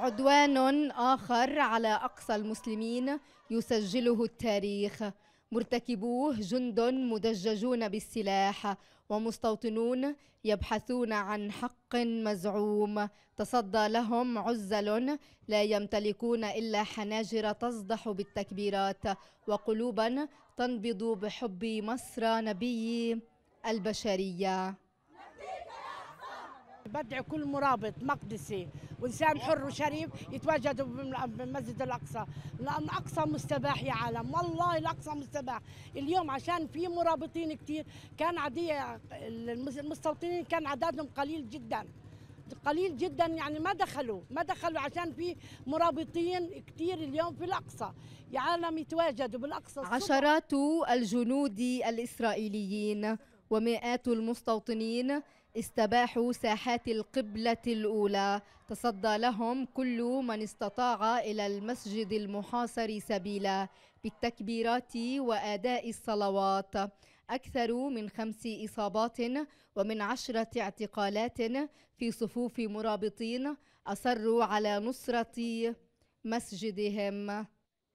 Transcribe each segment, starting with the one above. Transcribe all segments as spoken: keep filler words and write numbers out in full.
عدوان آخر على أقصى المسلمين يسجله التاريخ، مرتكبوه جند مدججون بالسلاح ومستوطنون يبحثون عن حق مزعوم تصدى لهم عزل لا يمتلكون إلا حناجر تصدح بالتكبيرات وقلوبا تنبض بحب مصر نبي البشرية. بدعي كل مرابط مقدسي وإنسان حر وشريف يتواجدوا بمسجد الأقصى، لأن الأقصى مستباح يا عالم، والله الأقصى مستباح اليوم عشان في مرابطين كثير، كان عادية المستوطنين كان عددهم قليل جدا قليل جدا، يعني ما دخلوا ما دخلوا عشان في مرابطين كثير اليوم في الأقصى يا عالم يتواجدوا بالأقصى. عشرات الجنود الإسرائيليين ومئات المستوطنين استباحوا ساحات القبلة الأولى، تصدى لهم كل من استطاع إلى المسجد المحاصر سبيلا بالتكبيرات وأداء الصلوات. أكثر من خمس إصابات ومن عشرة اعتقالات في صفوف مرابطين أصروا على نصرة مسجدهم.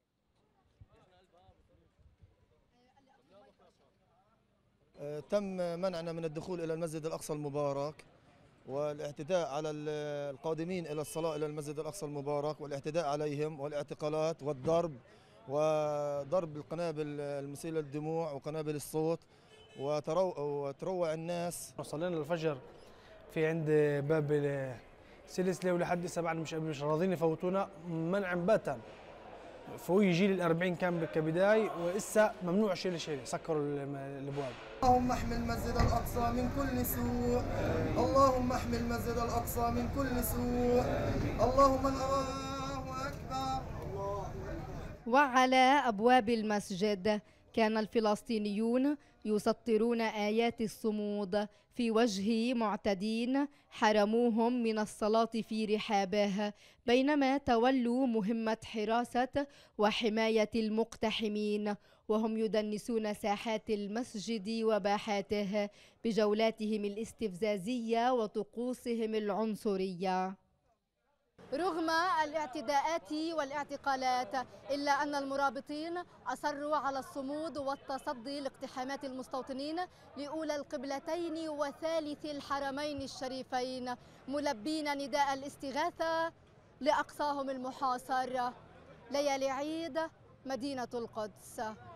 تم منعنا من الدخول إلى المسجد الأقصى المبارك والاعتداء على القادمين إلى الصلاة إلى المسجد الأقصى المبارك والاعتداء عليهم والاعتقالات والضرب وضرب القنابل المسيلة للدموع وقنابل الصوت وتروع الناس. صلينا الفجر في عند باب السلسلة ولحد هسه بعد مش مش راضيين يفوتونا منعا باتا. فوق جيل الأربعين كان كبداية وإسا ممنوع شيء شيء سكروا الأبواب. اللهم احمي المسجد الأقصى من كل سوء، اللهم احمي المسجد الأقصى من كل سوء، اللهم الله أكبر. وعلى أبواب المسجد كان الفلسطينيون يسطرون آيات الصمود في وجه معتدين حرموهم من الصلاة في رحابه، بينما تولوا مهمة حراسة وحماية المقتحمين وهم يدنسون ساحات المسجد وباحاته بجولاتهم الاستفزازية وطقوسهم العنصرية. رغم الاعتداءات والاعتقالات إلا أن المرابطين أصروا على الصمود والتصدي لاقتحامات المستوطنين لأولى القبلتين وثالث الحرمين الشريفين، ملبين نداء الاستغاثة لأقصاهم المحاصر. ليالي عيد، مدينة القدس.